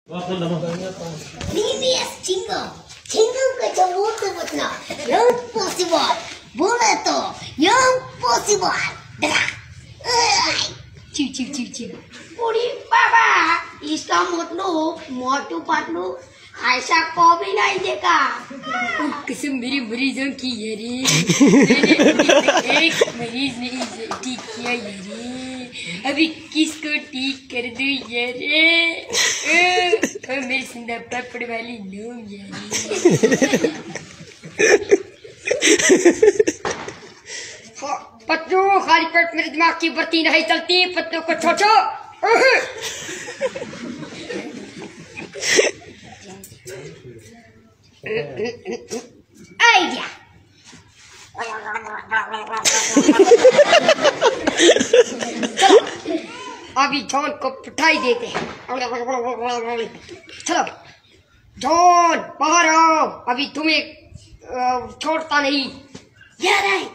Previous Chingo ka Motu Patlu. Young possible. Bola to young possible. Chiu. Uri baba, इसका मतलब मोटू पतलू ऐसा कभी नहीं देखा। कसम मेरी मरीजों की ये रे, एक मरीज ने ठीक किया ये रे, अभी किसको ठीक कर दूं ये रे, मेरी जिंदा पापड़ वाली लोग ये रे। पतलू खाली पेट मेरे दिमाग की बत्ती नहीं चलती, पतलू को छोड़ो। Idea. अभी जॉन को पिटाई देते हैं। चलो जॉन बाहर आओ, अभी तुम्हें छोड़ता नहीं। Yeah, right.